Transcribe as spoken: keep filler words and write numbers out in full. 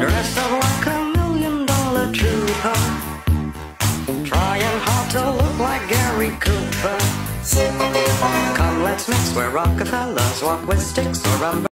dressed up like a million dollar trooper, trying hard to look like Gary Cooper. Come, let's mix where Rockefellers walk with sticks or rubber.